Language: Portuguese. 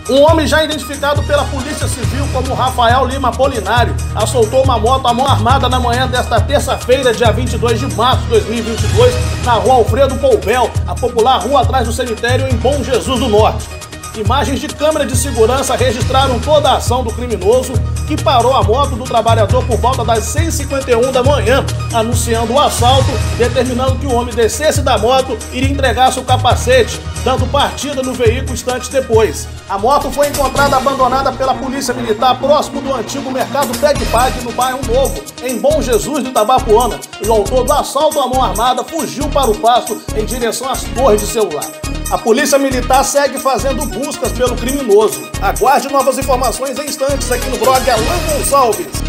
Um homem já identificado pela Polícia Civil como Rafael Lima Apolinário assaltou uma moto à mão armada na manhã desta terça-feira, dia 22 de março de 2022, na rua Alfredo Poubel, a popular rua atrás do cemitério em Bom Jesus do Norte. Imagens de câmera de segurança registraram toda a ação do criminoso, que parou a moto do trabalhador por volta das 6h51 da manhã, anunciando o assalto, determinando que o homem descesse da moto e lhe entregasse o capacete, dando partida no veículo instantes depois. A moto foi encontrada abandonada pela Polícia Militar próximo do antigo mercado Tec-Pac, no bairro Novo, em Bom Jesus de Itabapoana. O autor do assalto à mão armada fugiu para o pasto em direção às torres de celular. A Polícia Militar segue fazendo buscas pelo criminoso. Aguarde novas informações em instantes aqui no blog Alan Gonçalves.